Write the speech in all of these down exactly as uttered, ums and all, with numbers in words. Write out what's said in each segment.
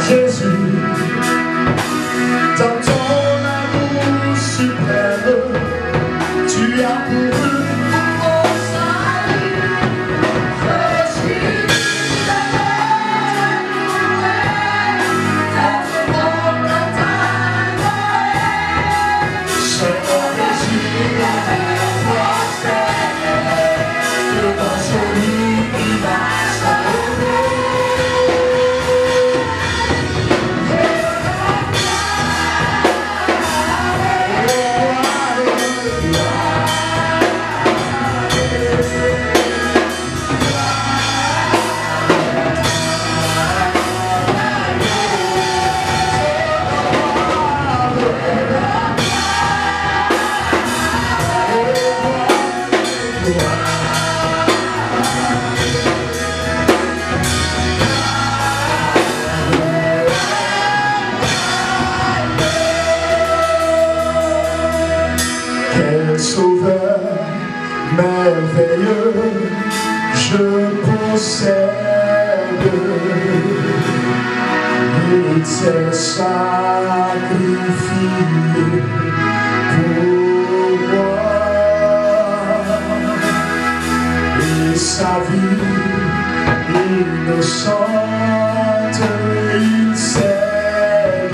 Jésus, dans ton amour suprême, tu as pourvu mon salut. Je suis Sauveur merveilleux, je possède. Il s'est sacrifié pour moi, et sa vie innocente, il cède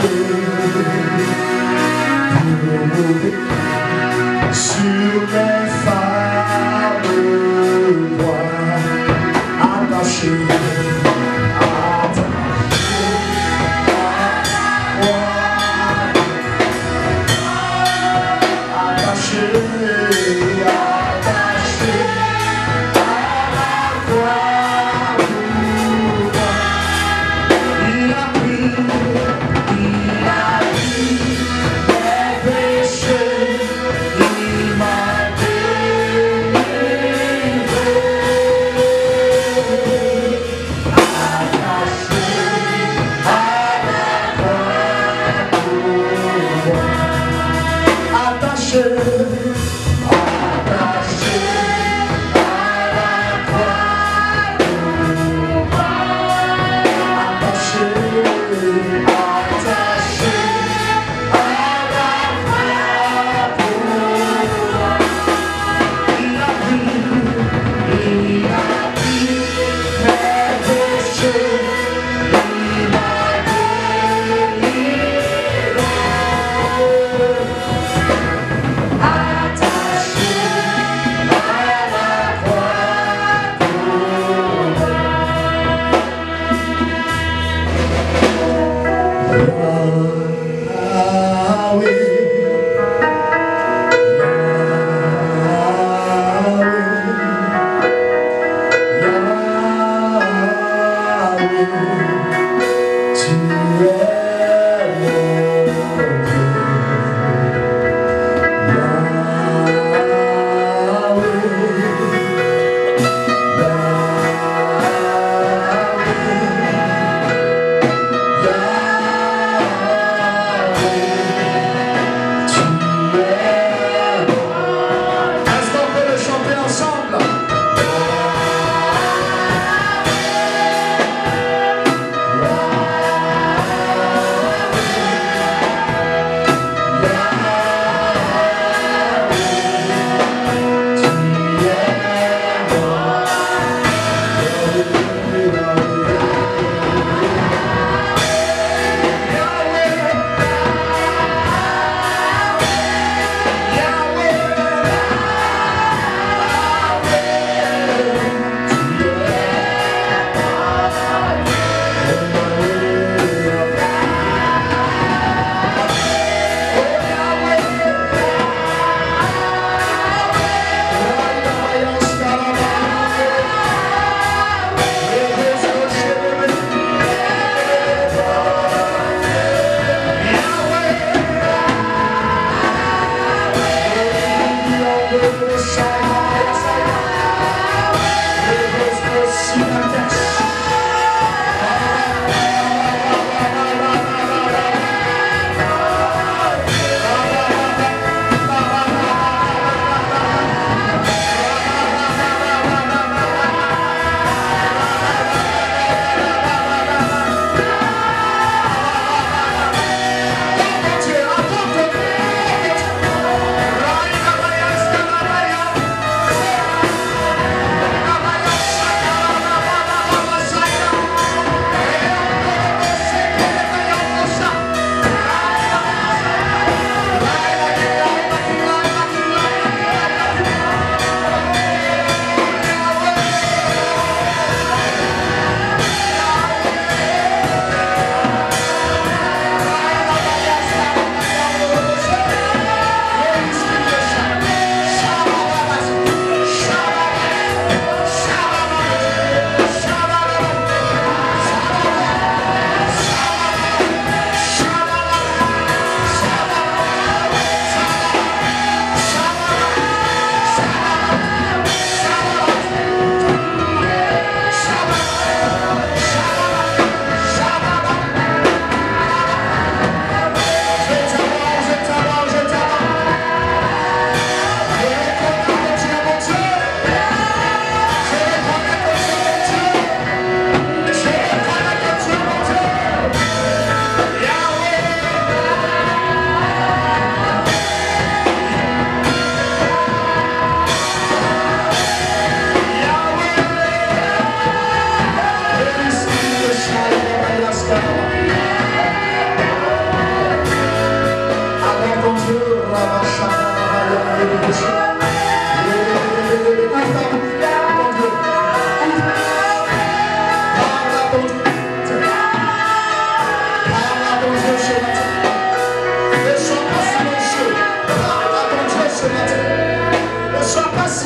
pour mourir sur les phares de bois, attachés, attachés à la croix, attachés, attachés à la croix pour moi. Il a pris, il a pris mes péchés.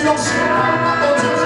silence. Oh Dieu.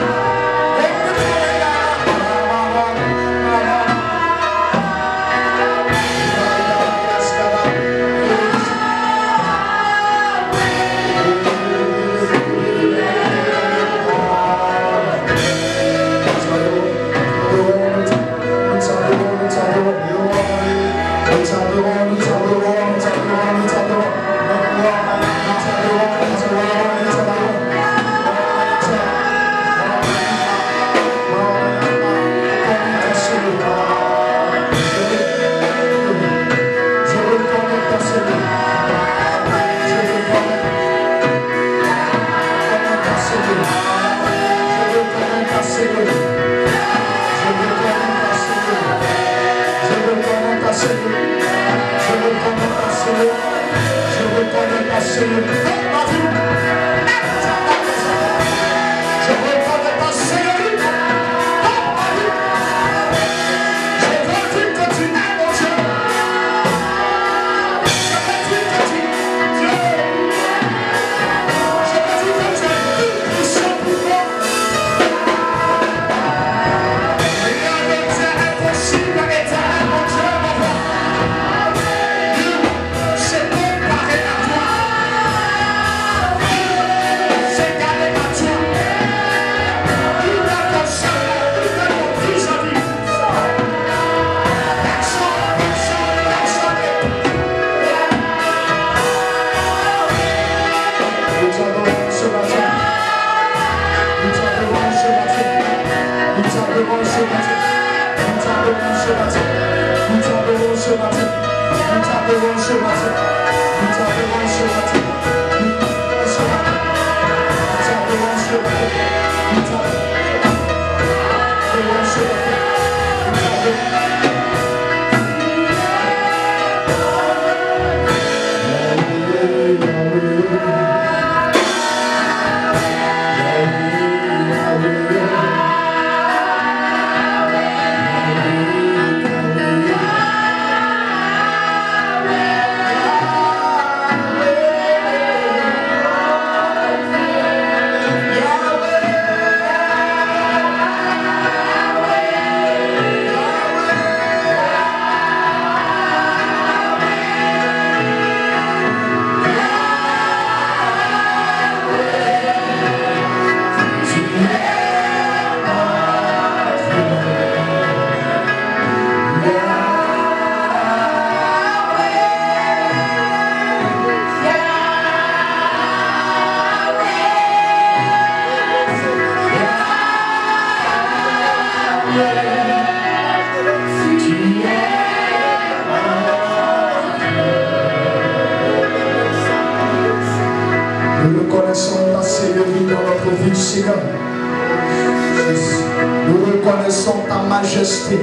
Nous reconnaissons ta majesté.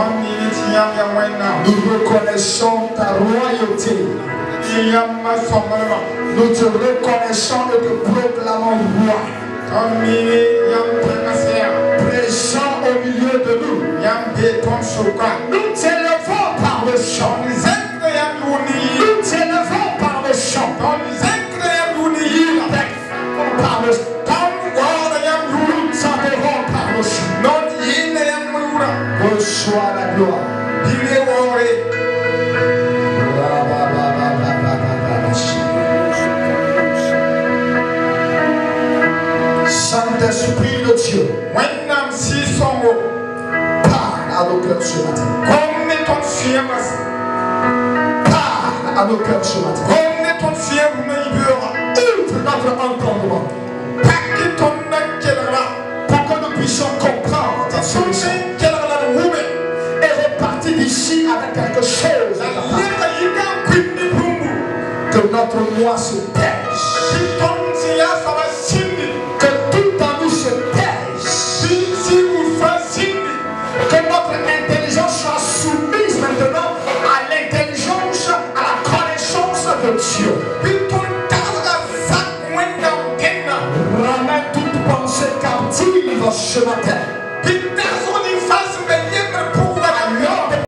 Nous reconnaissons ta royauté. Nous te reconnaissons et te proclamons roi. Présent au milieu de nous. Nous t'élevons par le chant. Nous t'élevons par le chant. Par le par le chant. Reçois la gloire. Saint-Esprit de Dieu, parle à nos cœurs ce matin. Parle à nos cœurs ce matin. Ouvre notre entendement pour que nous puissions comprendre ta solution et repartir d'ici avec quelque chose. Que notre moi se pèse.